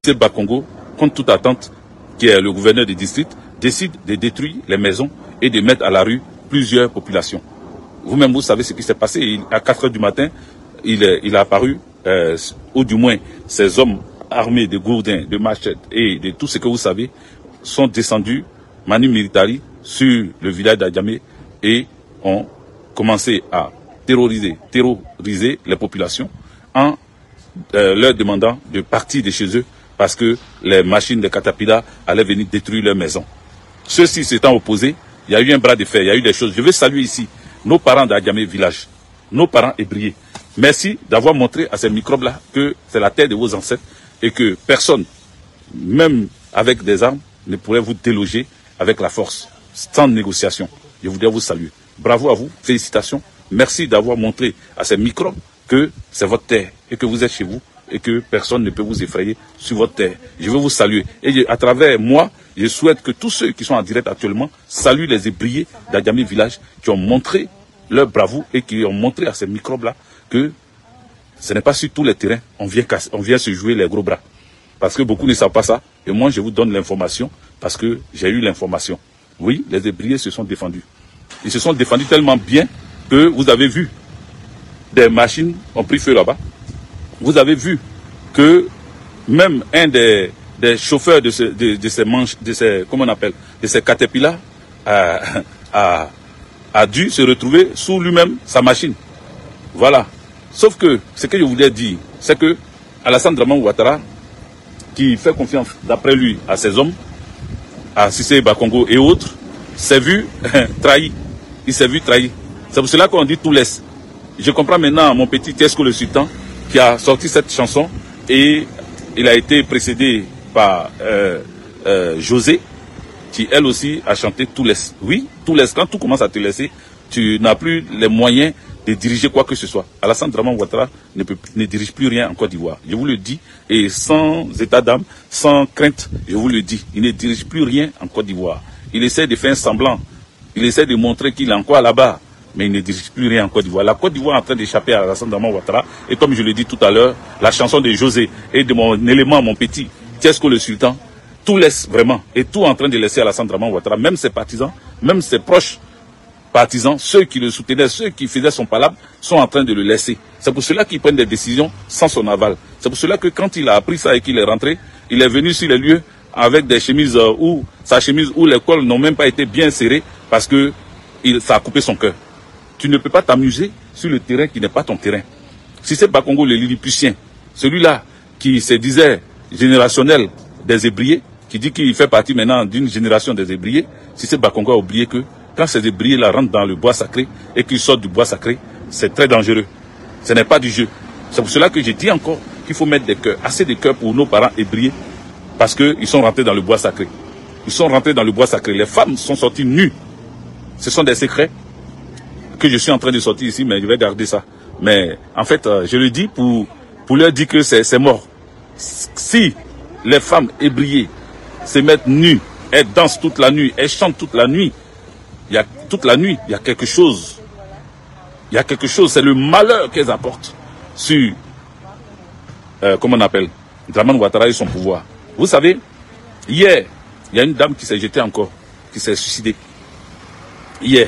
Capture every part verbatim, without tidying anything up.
M. Bakongo, contre toute attente, qui est le gouverneur du district, décide de détruire les maisons et de mettre à la rue plusieurs populations. Vous-même, vous savez ce qui s'est passé. Il, à quatre heures du matin, il est, il est apparu, euh, ou du moins, ces hommes armés de gourdins, de machettes et de tout ce que vous savez, sont descendus, manu militari, sur le village d'Adjamé et ont commencé à terroriser, terroriser les populations en euh, leur demandant de partir de chez eux parce que les machines de Caterpillar allaient venir détruire leurs maisons. Ceux-ci s'étant opposés, il y a eu un bras de fer, il y a eu des choses. Je veux saluer ici nos parents d'Adjamé village, nos parents ébriés. Merci d'avoir montré à ces microbes-là que c'est la terre de vos ancêtres et que personne, même avec des armes, ne pourrait vous déloger avec la force, sans négociation. Je voudrais vous saluer. Bravo à vous, félicitations. Merci d'avoir montré à ces microbes que c'est votre terre et que vous êtes chez vous et que personne ne peut vous effrayer sur votre terre. Je veux vous saluer. Et à travers moi, je souhaite que tous ceux qui sont en direct actuellement saluent les ébriés d'Adjamé village qui ont montré leur bravoure et qui ont montré à ces microbes-là que ce n'est pas sur tous les terrains on vient, on vient se jouer les gros bras. Parce que beaucoup ne savent pas ça. Et moi, je vous donne l'information parce que j'ai eu l'information. Oui, les ébriés se sont défendus. Ils se sont défendus tellement bien que vous avez vu des machines ont pris feu là-bas. Vous avez vu que même un des, des chauffeurs de, ce, de, de ces manches, de ces, comment on appelle, de ces Caterpillar a, a, a dû se retrouver sous lui-même sa machine. Voilà. Sauf que ce que je voulais dire, c'est que Alassane Dramane Ouattara, qui fait confiance d'après lui à ses hommes, à Cissé Bakongo et autres, s'est vu trahi. Il s'est vu trahi. C'est pour cela qu'on dit tout laisse. Je comprends maintenant mon petit Tesco le Sultan qui a sorti cette chanson et il a été précédé par euh, euh, José qui elle aussi a chanté tout laisse. Oui, tout laisse. Quand tout commence à te laisser, tu n'as plus les moyens de diriger quoi que ce soit. Alassane Dramane Ouattara ne, peut, ne dirige plus rien en Côte d'Ivoire. Je vous le dis, et sans état d'âme, sans crainte, je vous le dis, il ne dirige plus rien en Côte d'Ivoire. Il essaie de faire un semblant, il essaie de montrer qu'il est encore là-bas, mais il ne dirige plus rien en Côte d'Ivoire. La Côte d'Ivoire est en train d'échapper à Alassane Dramane Ouattara, et comme je l'ai dit tout à l'heure, la chanson de José et de mon élément, mon petit, Tesco le Sultan, tout laisse vraiment, et tout en train de laisser Alassane Dramane Ouattara, même ses partisans, même ses proches partisans, ceux qui le soutenaient, ceux qui faisaient son palabre, sont en train de le laisser. C'est pour cela qu'ils prennent des décisions sans son aval. C'est pour cela que quand il a appris ça et qu'il est rentré, il est venu sur les lieux avec des chemises euh, où sa chemise ou les cols n'ont même pas été bien serrés parce que il, ça a coupé son cœur. Tu ne peux pas t'amuser sur le terrain qui n'est pas ton terrain. Si c'est Bakongo le Lilliputien, celui-là qui se disait générationnel des ébriés, qui dit qu'il fait partie maintenant d'une génération des ébriés, si c'est Bakongo a oublié que quand ces ébriés-là rentrent dans le bois sacré et qu'ils sortent du bois sacré, c'est très dangereux. Ce n'est pas du jeu. C'est pour cela que je dis encore qu'il faut mettre des cœurs, assez de cœurs pour nos parents ébriés, parce qu'ils sont rentrés dans le bois sacré. Ils sont rentrés dans le bois sacré. Les femmes sont sorties nues. Ce sont des secrets que je suis en train de sortir ici, mais je vais garder ça. Mais en fait, euh, je le dis pour, pour leur dire que c'est mort. Si les femmes ébriées se mettent nues, elles dansent toute la nuit, elles chantent toute la nuit, il y a toute la nuit, il y a quelque chose. Il y a quelque chose, c'est le malheur qu'elles apportent sur, euh, comment on appelle, Dramane Ouattara et son pouvoir. Vous savez, hier, il y a une dame qui s'est jetée encore, qui s'est suicidée. Hier.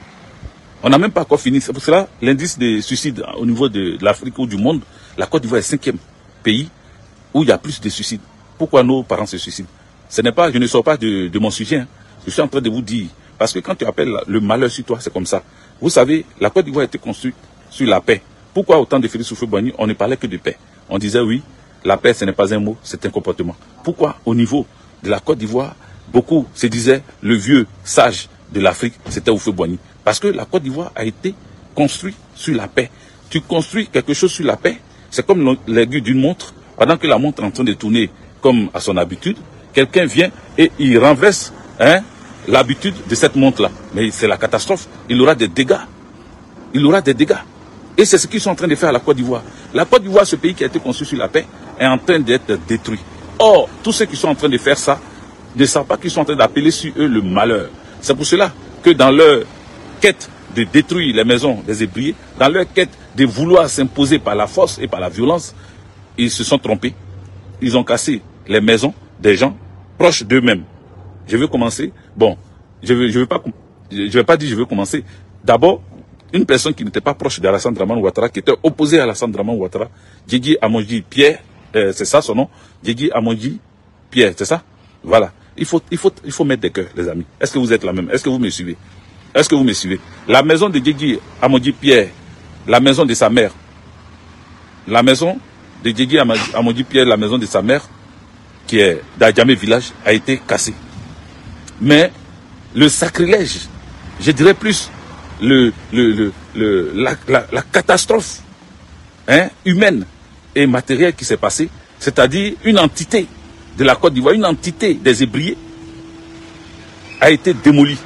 On n'a même pas encore fini. C'est pour cela, l'indice de suicide au niveau de, de l'Afrique ou du monde, la Côte d'Ivoire est le cinquième pays où il y a plus de suicides. Pourquoi nos parents se suicident? Ce n'est pas, je ne sors pas de, de mon sujet. Hein. Je suis en train de vous dire. Parce que quand tu appelles le malheur sur toi, c'est comme ça. Vous savez, la Côte d'Ivoire a été construite sur la paix. Pourquoi autant de Félix Houphouët-Boigny, on ne parlait que de paix? On disait oui, la paix, ce n'est pas un mot, c'est un comportement. Pourquoi au niveau de la Côte d'Ivoire, beaucoup se disaient le vieux sage de l'Afrique, c'était Houphouët-Boigny? Parce que la Côte d'Ivoire a été construite sur la paix. Tu construis quelque chose sur la paix, c'est comme l'aiguille d'une montre. Pendant que la montre est en train de tourner comme à son habitude, quelqu'un vient et il renverse, hein, l'habitude de cette montre-là. Mais c'est la catastrophe. Il aura des dégâts. Il aura des dégâts. Et c'est ce qu'ils sont en train de faire à la Côte d'Ivoire. La Côte d'Ivoire, ce pays qui a été construit sur la paix, est en train d'être détruit. Or, tous ceux qui sont en train de faire ça ne savent pas qu'ils sont en train d'appeler sur eux le malheur. C'est pour cela que dans leur quête de détruire les maisons des ébriés, dans leur quête de vouloir s'imposer par la force et par la violence, ils se sont trompés. Ils ont cassé les maisons des gens proches d'eux-mêmes. Je vais commencer. Bon, je ne vais, je vais, pas, je vais pas dire je vais commencer. D'abord, une personne qui n'était pas proche d'Alassane Dramane Ouattara, qui était opposée à Alassane Dramane Ouattara, Diegui Amondji Pierre, euh, c'est ça son nom, Diegui Amondji Pierre, c'est ça? Voilà. Il faut, il, faut, il faut mettre des cœurs, les amis. Est-ce que vous êtes la même? Est-ce que vous me suivez? Est-ce que vous me suivez? La maison de Diegui Amondji Pierre, la maison de sa mère, la maison de Diegui Amondji Pierre, la maison de sa mère, qui est d'Adjamé village, a été cassée. Mais le sacrilège, je dirais plus le, le, le, le, la, la, la catastrophe hein, humaine et matérielle qui s'est passée, c'est-à-dire une entité de la Côte d'Ivoire, une entité des Hébriers, a été démolie.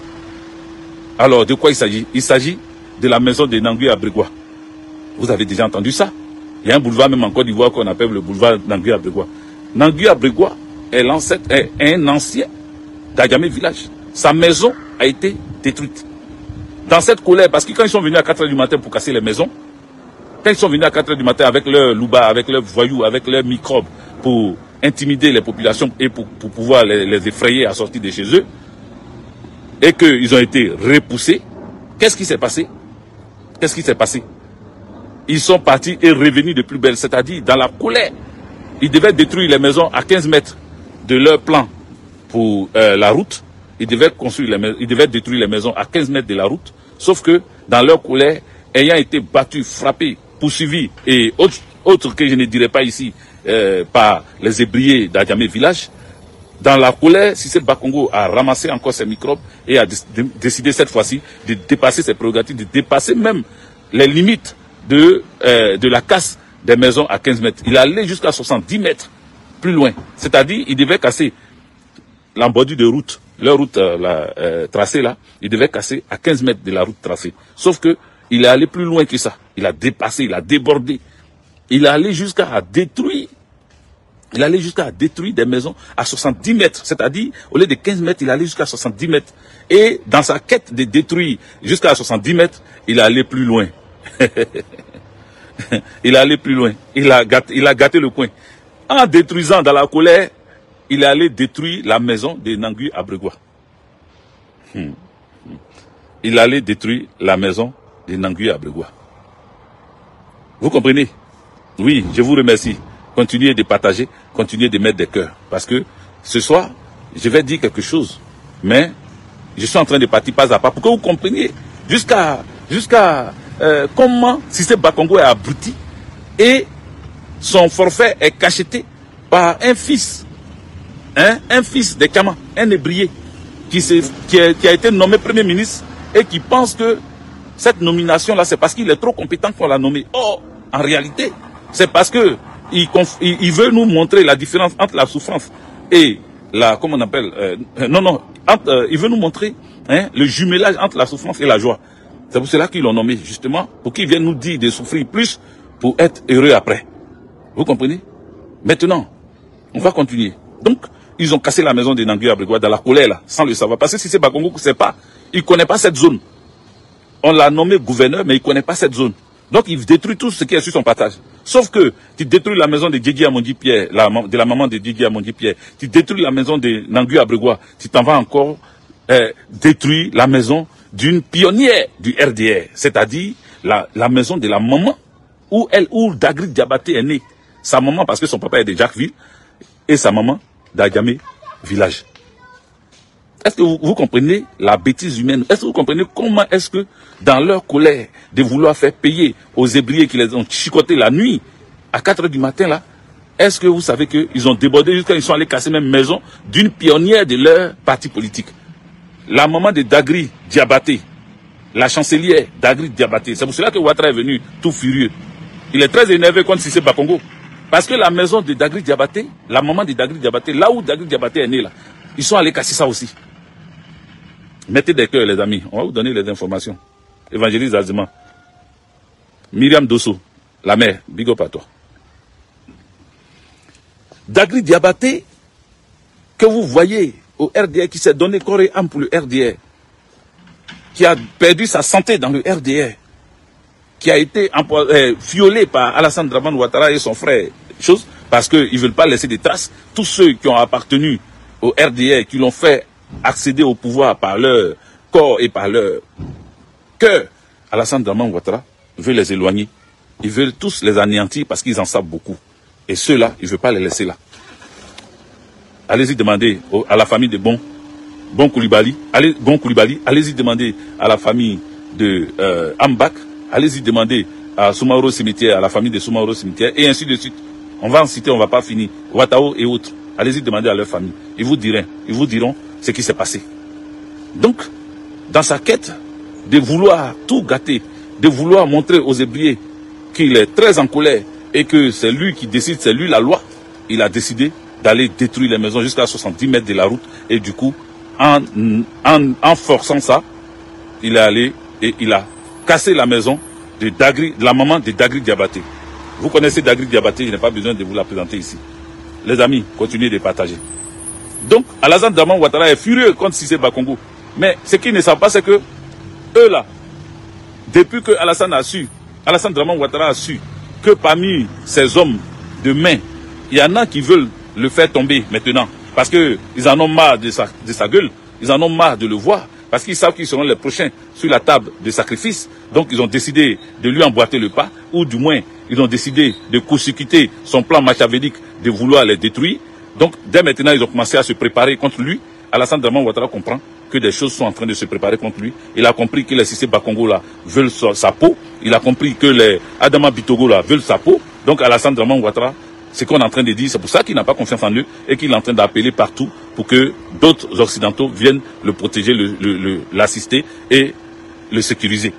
Alors, de quoi il s'agit? Il s'agit de la maison de Nangui Abrégua. Vous avez déjà entendu ça? Il y a un boulevard même en Côte d'Ivoire qu'on appelle le boulevard Nangui Abrégua. Nangui Abrégua est l'ancêtre, est un ancien d'Adjamé village. Sa maison a été détruite. Dans cette colère, parce que quand ils sont venus à quatre heures du matin pour casser les maisons, quand ils sont venus à quatre heures du matin avec leurs louba, avec leurs voyous, avec leurs microbes, pour intimider les populations et pour, pour pouvoir les, les effrayer à sortir de chez eux, et qu'ils ont été repoussés, qu'est-ce qui s'est passé? Qu'est-ce qui s'est passé? Ils sont partis et revenus de plus belle, c'est-à-dire dans la colère. Ils devaient détruire les maisons à quinze mètres de leur plan pour euh, la route. Ils devaient construire les maisons, ils devaient détruire les maisons à quinze mètres de la route. Sauf que dans leur colère, ayant été battus, frappés, poursuivis et autres, autres que je ne dirais pas ici euh, par les Hébriers d'Adjamé village, dans la colère, Cissé Bakongo a ramassé encore ses microbes et a décidé cette fois-ci de dépasser ses prérogatives, de dépasser même les limites de, euh, de la casse des maisons à quinze mètres. Il allait jusqu'à soixante-dix mètres plus loin. C'est-à-dire, il devait casser l'embordure de route, leur route euh, la, euh, tracée là, il devait casser à quinze mètres de la route tracée. Sauf que il est allé plus loin que ça. Il a dépassé, il a débordé. Il est allé jusqu'à détruire, il est allé jusqu'à détruire des maisons à soixante-dix mètres. C'est-à-dire, au lieu de quinze mètres, il est allé jusqu'à soixante-dix mètres. Et dans sa quête de détruire jusqu'à soixante-dix mètres, il est allé plus loin. Il est allé plus loin. Il a gâté, il a gâté le coin. En détruisant dans la colère, il est allé détruire la maison de Nangui Abrégua. Hmm. Il est allé détruire la maison de Nangui Abrégua. Vous comprenez? Oui, je vous remercie. Continuez de partager, continuez de mettre des cœurs. Parce que ce soir, je vais dire quelque chose. Mais je suis en train de partir pas à pas pour que vous compreniez jusqu'à jusqu'à euh, comment Cissé Bakongo est abruti et son forfait est cacheté par un fils, hein, un fils de Kama, un Hébrier, qui, qui, a, qui a été nommé Premier ministre et qui pense que cette nomination-là, c'est parce qu'il est trop compétent qu'on l'a nommé. Or, en réalité, c'est parce que il, il, il veut nous montrer la différence entre la souffrance et la, comment on appelle, euh, non, non, entre, euh, il veut nous montrer hein, le jumelage entre la souffrance et la joie. C'est pour cela qu'ils l'ont nommé, justement, pour qu'il vienne nous dire de souffrir plus pour être heureux après. Vous comprenez? Maintenant, on va continuer. Donc, ils ont cassé la maison de Nangui Abrégua dans la colère, là, sans le savoir. Parce que si c'est Bakongo, c'est pas, il ne connaît pas cette zone. On l'a nommé gouverneur, mais il ne connaît pas cette zone. Donc, il détruit tout ce qui est sur son partage. Sauf que, tu détruis la maison de Diegui Amondji Pierre, la, de la maman de Diegui Amondji Pierre. Tu détruis la maison de Nangui Abrégua. Tu t'en vas encore euh, détruire la maison d'une pionnière du R D R. C'est-à-dire, la, la maison de la maman où elle, où Dagri Diabaté est né. Sa maman, parce que son papa est de Jacquesville, et sa maman d'Adjamé village. Est-ce que vous, vous comprenez la bêtise humaine? Est-ce que vous comprenez comment est-ce que, dans leur colère de vouloir faire payer aux Hébriers qui les ont chicotés la nuit, à quatre heures du matin, là, est-ce que vous savez qu'ils ont débordé jusqu'à ils sont allés casser même maison d'une pionnière de leur parti politique? La maman de Dagri Diabaté, la chancelière Dagri Diabaté. C'est pour cela que Ouattara est venu tout furieux. Il est très énervé contre Cissé Bakongo. Parce que la maison de Dagri Diabaté, la maman de Dagri Diabaté, là où Dagri Diabaté est né, là, ils sont allés casser ça aussi. Mettez des cœurs, les amis. On va vous donner les informations. Évangéliste Azima. Myriam Dosso, la mère, big up à toi. Dagri Diabaté, que vous voyez au R D R, qui s'est donné corps et âme pour le R D R, qui a perdu sa santé dans le R D R, qui a été euh, violé par Alassane Dramane Ouattara et son frère, chose, parce qu'ils ne veulent pas laisser des traces. Tous ceux qui ont appartenu au R D R, qui l'ont fait accéder au pouvoir par leur corps et par leur cœur, Alassane Dramane Ouattara veut les éloigner. Ils veulent tous les anéantir parce qu'ils en savent beaucoup. Et ceux-là, il ne veut pas les laisser là. Allez-y demander à la famille de Bon, Bon Koulibaly, allez, Bon Koulibaly, allez-y demander à la famille de euh, Ambak, allez-y demander à Soumaoro Cimetière, à la famille de Soumaoro Cimetière, et ainsi de suite. On va en citer, on ne va pas finir. Ouattao et autres. Allez-y demander à leur famille. Ils vous diront, ils vous diront ce qui s'est passé. Donc, dans sa quête de vouloir tout gâter, de vouloir montrer aux ébriers qu'il est très en colère et que c'est lui qui décide, c'est lui la loi, il a décidé d'aller détruire les maisons jusqu'à soixante-dix mètres de la route. Et du coup, en, en, en forçant ça, il est allé et il a cassé la maison de, Dagri, de la maman de Dagri Diabaté. Vous connaissez Dagri Diabaté, je n'ai pas besoin de vous la présenter ici. Les amis, continuez de partager. Donc, Alassane Dramane Ouattara est furieux contre Cissé Bakongo. Mais ce qu'ils ne savent pas, c'est que eux là, depuis que Alassane a su, Alassane Dramane Ouattara a su que parmi ces hommes de main, il y en a qui veulent le faire tomber maintenant. Parce qu'ils en ont marre de sa, de sa gueule, ils en ont marre de le voir. Parce qu'ils savent qu'ils seront les prochains sur la table de sacrifice. Donc ils ont décidé de lui emboîter le pas, ou du moins ils ont décidé de court-circuiter son plan machiavélique de vouloir les détruire. Donc dès maintenant ils ont commencé à se préparer contre lui. Alassane Dramane Ouattara comprend que des choses sont en train de se préparer contre lui. Il a compris que les Cissé Bakongo là veulent sa, sa peau. Il a compris que les Adama Bitogo là veulent sa peau. Donc Alassane Dramane Ouattara, c'est qu'on est en train de dire, c'est pour ça qu'il n'a pas confiance en eux et qu'il est en train d'appeler partout pour que d'autres occidentaux viennent le protéger, l'assister le, le, et le sécuriser.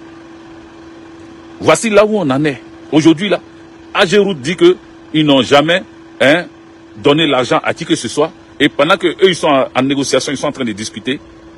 Voici là où on en est. Aujourd'hui là, Ageroute dit qu'ils n'ont jamais hein, donné l'argent à qui que ce soit. Et pendant qu'eux ils sont en, en négociation, ils sont en train de discuter.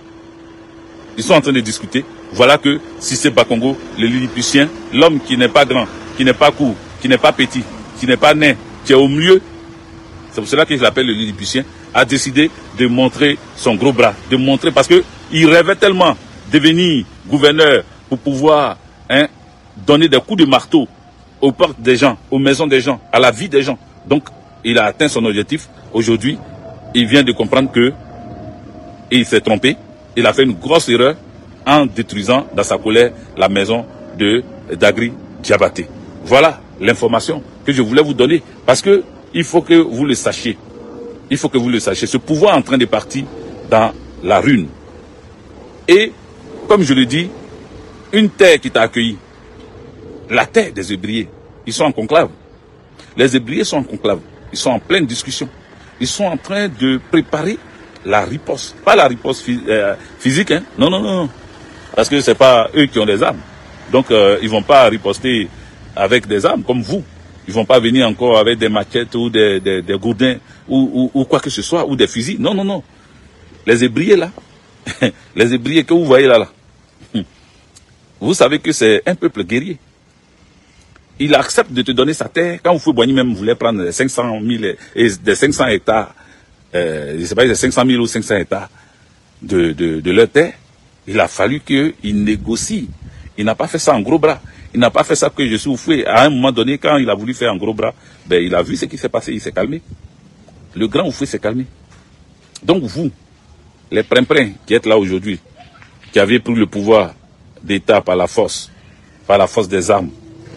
Ils sont en train de discuter. Voilà que Cissé Bakongo, le Lilliputien, l'homme qui n'est pas grand, qui n'est pas court, qui n'est pas petit, qui n'est pas nain, qui est au milieu, c'est pour cela qu'il l'appelle le Lilliputien, a décidé de montrer son gros bras, de montrer, parce qu'il rêvait tellement de devenir gouverneur pour pouvoir hein, donner des coups de marteau aux portes des gens, aux maisons des gens, à la vie des gens. Donc, il a atteint son objectif. Aujourd'hui, il vient de comprendre que il s'est trompé, il a fait une grosse erreur en détruisant dans sa colère la maison de Dagri Diabaté. Voilà l'information que je voulais vous donner, parce que il faut que vous le sachiez. Il faut que vous le sachiez. Ce pouvoir est en train de partir dans la ruine. Et, comme je le dis, une terre qui t'a accueilli, la terre des Ébriers, ils sont en conclave. Les Ébriers sont en conclave. Ils sont en pleine discussion. Ils sont en train de préparer la riposte. Pas la riposte euh, physique, hein. Non, non, non. Parce que c'est pas eux qui ont des armes. Donc, euh, ils vont pas riposter avec des armes comme vous. Ils vont pas venir encore avec des maquettes ou des, des, des gourdins ou, ou, ou quoi que ce soit, ou des fusils. Non, non, non. Les Ébriers là, les Ébriers que vous voyez là, là, vous savez que c'est un peuple guerrier. Il accepte de te donner sa terre. Quand Houphouët-Boigny même voulait prendre cinq cent mille et des cinq cents hectares, euh, je ne sais pas, des cinq cent mille ou cinq cents hectares de, de, de leur terre, il a fallu qu'il négocie. Il n'a pas fait ça en gros bras. Il n'a pas fait ça que je suis Houphouët. À un moment donné, quand il a voulu faire en gros bras, ben, il a vu ce qui s'est passé, il s'est calmé. Le grand Houphouët s'est calmé. Donc vous, les printemps qui êtes là aujourd'hui, qui avez pris le pouvoir d'État par la force, par la force des armes,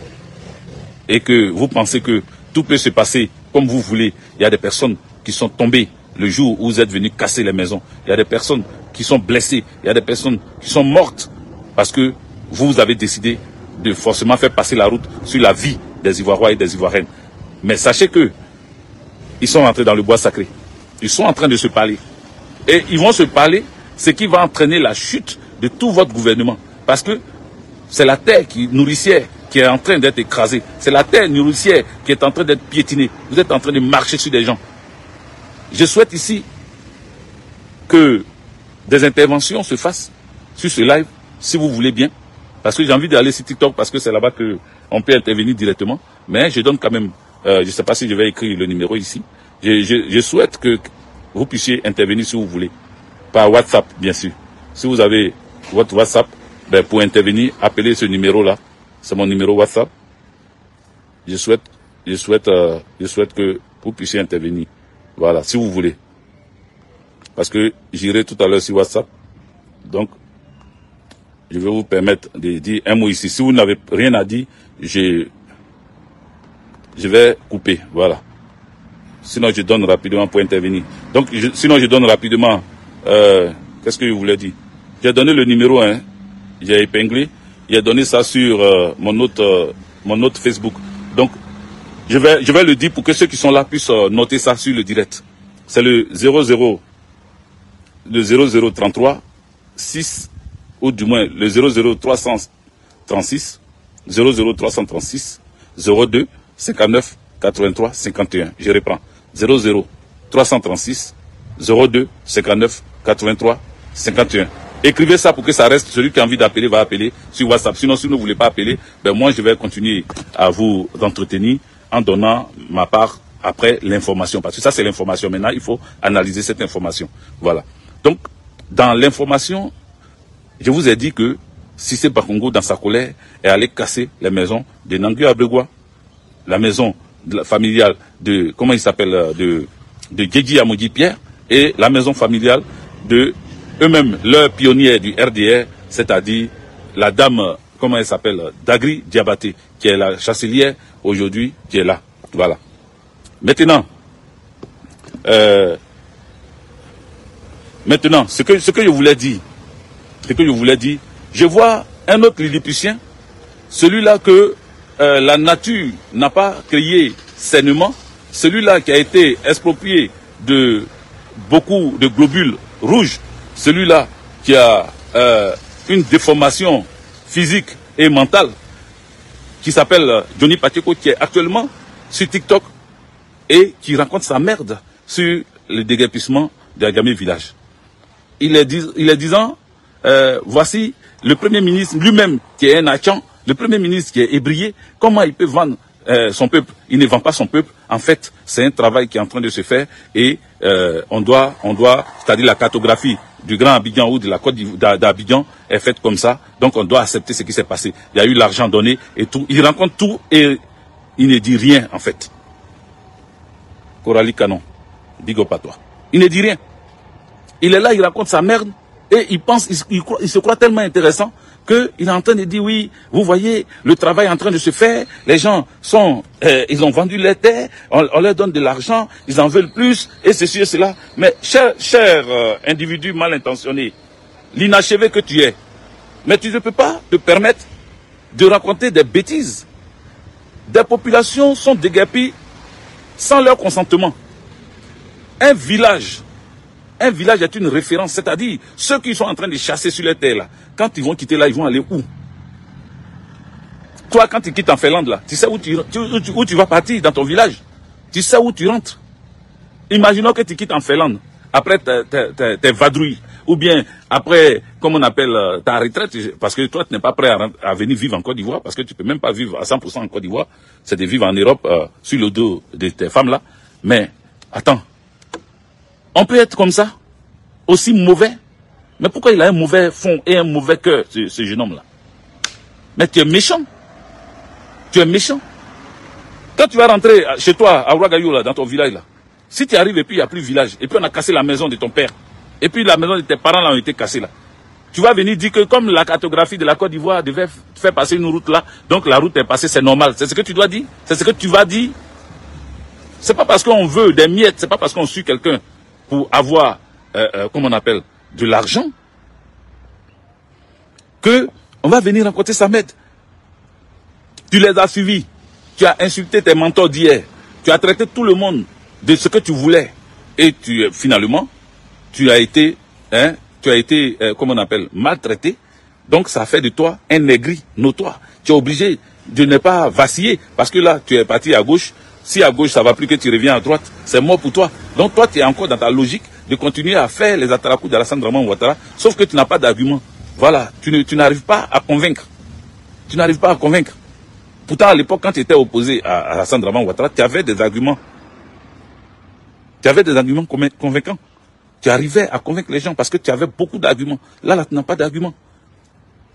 et que vous pensez que tout peut se passer comme vous voulez, il y a des personnes qui sont tombées le jour où vous êtes venus casser les maisons. Il y a des personnes qui sont blessées, il y a des personnes qui sont mortes parce que vous avez décidé de forcément faire passer la route sur la vie des Ivoiriens et des Ivoiriennes. Mais sachez que ils sont entrés dans le bois sacré. Ils sont en train de se parler. Et ils vont se parler, ce qui va entraîner la chute de tout votre gouvernement. Parce que c'est la terre qui nourricière qui est en train d'être écrasée. C'est la terre nourricière qui est en train d'être piétinée. Vous êtes en train de marcher sur des gens. Je souhaite ici que des interventions se fassent sur ce live, si vous voulez bien. Parce que j'ai envie d'aller sur TikTok, parce que c'est là-bas qu'on peut intervenir directement. Mais je donne quand même, euh, je ne sais pas si je vais écrire le numéro ici. Je, je, je souhaite que vous puissiez intervenir si vous voulez. Par WhatsApp, bien sûr. Si vous avez votre WhatsApp, ben pour intervenir, appelez ce numéro-là. C'est mon numéro WhatsApp. Je souhaite je souhaite, euh, je souhaite que vous puissiez intervenir. Voilà, si vous voulez. Parce que j'irai tout à l'heure sur WhatsApp. Donc, je vais vous permettre de dire un mot ici. Si vous n'avez rien à dire, je, je vais couper. Voilà. Sinon, je donne rapidement pour intervenir. Donc, je, sinon, je donne rapidement. Euh, Qu'est-ce que je voulais dire? J'ai donné le numéro, hein. J'ai épinglé. J'ai donné ça sur euh, mon autre, euh, mon autre Facebook. Donc, je vais, je vais le dire pour que ceux qui sont là puissent euh, noter ça sur le direct. C'est le zéro zéro, le zéro zéro trente-trois six, ou du moins le zéro zéro trois cent trente-six, zéro zéro trois cent trente-six, zéro deux, cinquante-neuf, quatre-vingt-trois, cinquante et un. Je reprends. zéro zéro trois cent trente-six, zéro deux, cinquante-neuf, quatre-vingt-trois, cinquante et un. Écrivez ça pour que ça reste. Celui qui a envie d'appeler va appeler sur WhatsApp. Sinon, si vous ne voulez pas appeler, ben moi, je vais continuer à vous entretenir en donnant ma part après l'information. Parce que ça, c'est l'information. Maintenant, il faut analyser cette information. Voilà. Donc, dans l'information, je vous ai dit que Cissé Bakongo, dans sa colère, est allé casser les maisons de Nangu Abregua, la maison de la familiale de, comment il s'appelle, de, de Djedji Amodi Pierre, et la maison familiale de eux-mêmes, leurs pionniers du R D R, c'est-à-dire la dame, comment elle s'appelle, Dagri Diabaté, qui est la chancelière aujourd'hui, qui est là. Voilà. Maintenant, euh, maintenant, ce que, ce que je voulais dire, ce que je voulais dire, je vois un autre Lilliputien, celui-là que euh, la nature n'a pas créé sainement, celui-là qui a été exproprié de beaucoup de globules rouges, celui-là qui a euh, une déformation physique et mentale, qui s'appelle Johnny Pacheco, qui est actuellement sur TikTok et qui raconte sa merde sur le déguerpissement d'Agamé Village. Il est, dis, il est disant, euh, voici le Premier ministre lui-même qui est un Achan, le Premier ministre qui est ébrié, comment il peut vendre euh, son peuple? Il ne vend pas son peuple. En fait, c'est un travail qui est en train de se faire et euh, on doit, on doit, c'est-à-dire la cartographie du Grand Abidjan ou de la Côte d'Abidjan est faite comme ça. Donc on doit accepter ce qui s'est passé. Il y a eu l'argent donné et tout. Il rencontre tout et il ne dit rien en fait. Coralie Canon, big up à toi. Il ne dit rien. Il est là, il raconte sa merde et il pense, il, il, croit, il se croit tellement intéressant qu'il est en train de dire oui, vous voyez, le travail est en train de se faire, les gens sont, euh, ils ont vendu les terres, on, on leur donne de l'argent, ils en veulent plus, et ceci et cela. Mais cher, cher euh, individu mal intentionné, l'inachevé que tu es, mais tu ne peux pas te permettre de raconter des bêtises. Des populations sont déguerpies sans leur consentement. Un village, un village est une référence, c'est-à-dire ceux qui sont en train de chasser sur les terres là, quand ils vont quitter là, ils vont aller où? Toi, quand tu quittes en Finlande là, tu sais où tu, tu, où, tu, où tu vas partir dans ton village? Tu sais où tu rentres? Imaginons que tu quittes en Finlande, après tes, tes vadrouilles, ou bien après, comme on appelle, ta retraite, parce que toi, tu n'es pas prêt à, à venir vivre en Côte d'Ivoire, parce que tu ne peux même pas vivre à cent pour cent en Côte d'Ivoire, c'est de vivre en Europe euh, sur le dos de tes femmes là. Mais, attends, on peut être comme ça, aussi mauvais. Mais pourquoi il a un mauvais fond et un mauvais cœur, ce, ce jeune homme-là? Mais tu es méchant. Tu es méchant. Quand tu vas rentrer chez toi, à Ouagadougou, là, dans ton village, là, si tu arrives et puis il n'y a plus de village, et puis on a cassé la maison de ton père, et puis la maison de tes parents là ont été cassées là, tu vas venir dire que comme la cartographie de la Côte d'Ivoire devait faire passer une route là, donc la route est passée, c'est normal. C'est ce que tu dois dire? C'est ce que tu vas dire? C'est pas parce qu'on veut des miettes, c'est pas parce qu'on suit quelqu'un pour avoir, euh, euh, comment on appelle, de l'argent, que on va venir raconter sa merde. Tu les as suivis, tu as insulté tes mentors d'hier, tu as traité tout le monde de ce que tu voulais, et tu finalement, tu as été, hein, tu as été, euh, comment on appelle, maltraité. Donc ça fait de toi un négri notoire. Tu es obligé de ne pas vaciller, parce que là, tu es parti à gauche. Si à gauche ça va plus que tu reviens à droite, c'est mort pour toi. Donc toi, tu es encore dans ta logique de continuer à faire les atarakou d'Alassane Draman Ouattara, sauf que tu n'as pas d'argument. Voilà, tu ne, tu n'arrives pas à convaincre. Tu n'arrives pas à convaincre. Pourtant, à l'époque, quand tu étais opposé à, à Alassane Draman Ouattara, tu avais des arguments. Tu avais des arguments convaincants. Tu arrivais à convaincre les gens parce que tu avais beaucoup d'arguments. Là, là, tu n'as pas d'arguments.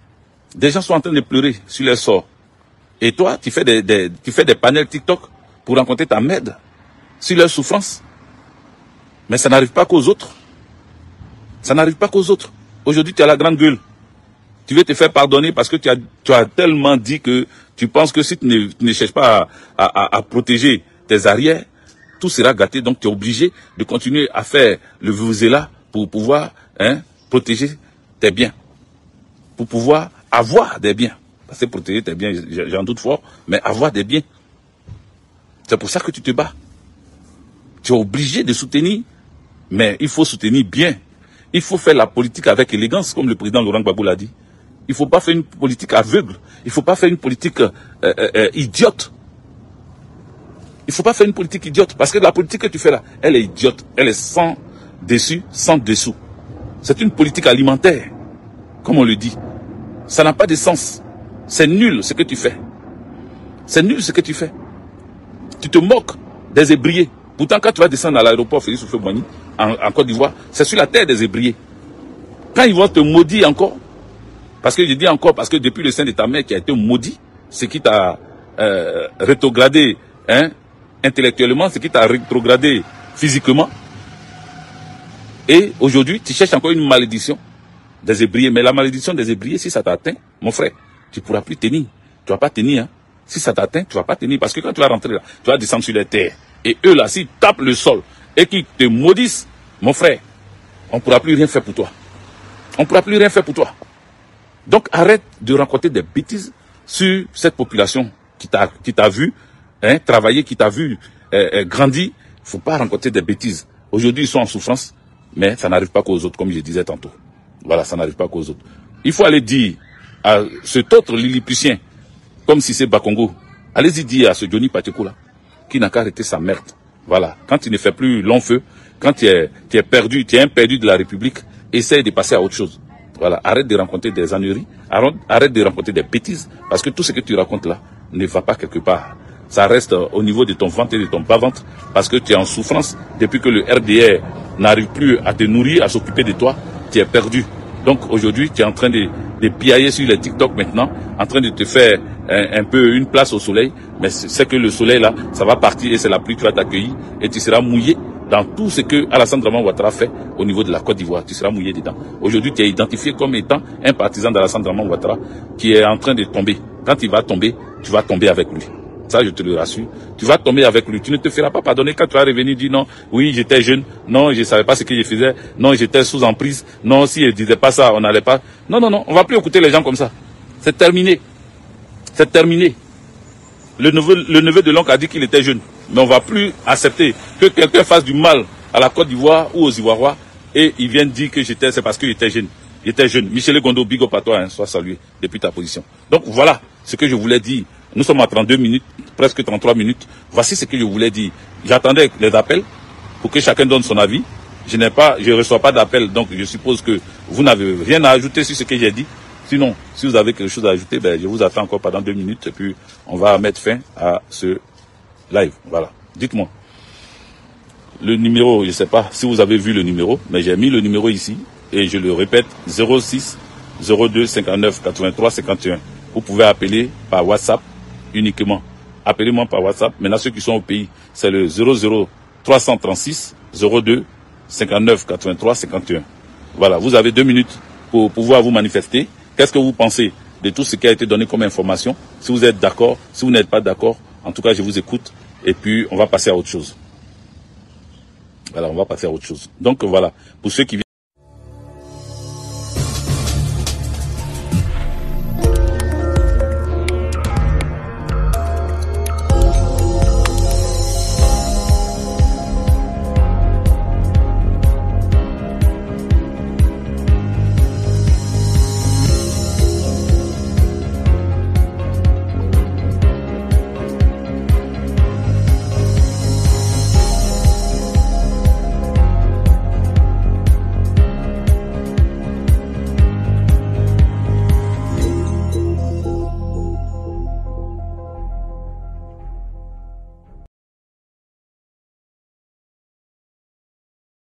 Des gens sont en train de pleurer sur les sorts. Et toi, tu fais des, des, tu fais des panels TikTok pour rencontrer ta merde sur leur souffrance. Mais ça n'arrive pas qu'aux autres. Ça n'arrive pas qu'aux autres. Aujourd'hui, tu as la grande gueule. Tu veux te faire pardonner parce que tu as, tu as tellement dit que tu penses que si tu ne, tu ne cherches pas à, à, à protéger tes arrières, tout sera gâté. Donc tu es obligé de continuer à faire le vuvuzela pour pouvoir hein, protéger tes biens. Pour pouvoir avoir des biens. Parce que protéger tes biens, j'en doute fort, mais avoir des biens. C'est pour ça que tu te bats. Tu es obligé de soutenir, mais il faut soutenir bien. Il faut faire la politique avec élégance, comme le président Laurent Gbagbo l'a dit. Il ne faut pas faire une politique aveugle. Il ne faut pas faire une politique euh, euh, euh, idiote. Il ne faut pas faire une politique idiote. Parce que la politique que tu fais là, elle est idiote. Elle est sans dessus, sans dessous. C'est une politique alimentaire, comme on le dit. Ça n'a pas de sens. C'est nul ce que tu fais. C'est nul ce que tu fais. Tu te moques des ébriers. Pourtant, quand tu vas descendre à l'aéroport Félix Houphouët-Boigny, en, en Côte d'Ivoire, c'est sur la terre des ébriers. Quand ils vont te maudire encore, parce que je dis encore, parce que depuis le sein de ta mère qui a été maudit, ce qui t'a euh, rétrogradé hein, intellectuellement, ce qui t'a rétrogradé physiquement, et aujourd'hui, tu cherches encore une malédiction des ébriers. Mais la malédiction des ébriers, si ça t'atteint, mon frère, tu ne pourras plus tenir. Tu ne vas pas tenir. Hein. Si ça t'atteint, tu ne vas pas tenir. Parce que quand tu vas rentrer là, tu vas descendre sur les terres. Et eux là, s'ils tapent le sol et qu'ils te maudissent, mon frère, on ne pourra plus rien faire pour toi. On ne pourra plus rien faire pour toi. Donc arrête de raconter des bêtises sur cette population qui t'a qui t'a vu hein, travailler, qui t'a vu euh, euh, grandir. Il ne faut pas raconter des bêtises. Aujourd'hui, ils sont en souffrance, mais ça n'arrive pas qu'aux autres, comme je disais tantôt. Voilà, ça n'arrive pas qu'aux autres. Il faut aller dire à cet autre Lilliputien, comme si c'est Bakongo, allez-y dire à ce Johnny Pacheco là, qui n'a qu'à arrêter sa merde. Voilà. Quand il ne fait plus long feu, quand tu es, tu es perdu, tu es un perdu de la République, essaye de passer à autre chose. Voilà. Arrête de raconter des âneries, arrête de raconter des bêtises, parce que tout ce que tu racontes là ne va pas quelque part. Ça reste au niveau de ton ventre et de ton bas-ventre, parce que tu es en souffrance depuis que le R D R n'arrive plus à te nourrir, à s'occuper de toi, tu es perdu. Donc aujourd'hui, tu es en train de, de piailler sur les TikTok maintenant, en train de te faire un, un peu une place au soleil, mais c'est que le soleil là, ça va partir et c'est la pluie qui va t'accueillir et tu seras mouillé dans tout ce que Alassane Draman Ouattara fait au niveau de la Côte d'Ivoire. Tu seras mouillé dedans. Aujourd'hui, tu es identifié comme étant un partisan d'Alassane Draman Ouattara qui est en train de tomber. Quand il va tomber, tu vas tomber avec lui. Ça, je te le rassure. Tu vas tomber avec lui. Tu ne te feras pas pardonner quand tu vas revenir dire non, oui, j'étais jeune. Non, je ne savais pas ce que je faisais. Non, j'étais sous emprise. Non, si je ne disais pas ça, on n'allait pas. Non, non, non. On ne va plus écouter les gens comme ça. C'est terminé. C'est terminé. Le neveu, le neveu de l'oncle a dit qu'il était jeune. Mais on ne va plus accepter que quelqu'un fasse du mal à la Côte d'Ivoire ou aux Ivoiriens et ils viennent dire que j'étais, c'est parce qu'il était jeune. Il était jeune. Michel Gondo, big up à toi, hein, sois salué depuis ta position. Donc voilà ce que je voulais dire. Nous sommes à trente-deux minutes, presque trente-trois minutes. Voici ce que je voulais dire. J'attendais les appels pour que chacun donne son avis. Je n'ai pas, je reçois pas d'appel, donc je suppose que vous n'avez rien à ajouter sur ce que j'ai dit. Sinon, si vous avez quelque chose à ajouter, ben, je vous attends encore pendant deux minutes et puis on va mettre fin à ce live. Voilà. Dites-moi. Le numéro, je ne sais pas si vous avez vu le numéro, mais j'ai mis le numéro ici et je le répète, zéro six zéro deux cinquante-neuf quatre-vingt-trois cinquante et un. Vous pouvez appeler par WhatsApp uniquement. Appelez-moi par WhatsApp. Maintenant, ceux qui sont au pays, c'est le zéro zéro trois cent trente-six zéro deux cinquante-neuf quatre-vingt-trois cinquante et un. Voilà, vous avez deux minutes pour pouvoir vous manifester. Qu'est-ce que vous pensez de tout ce qui a été donné comme information? Si vous êtes d'accord, si vous n'êtes pas d'accord, en tout cas, je vous écoute. Et puis, on va passer à autre chose. Voilà, on va passer à autre chose. Donc, voilà, pour ceux qui viennent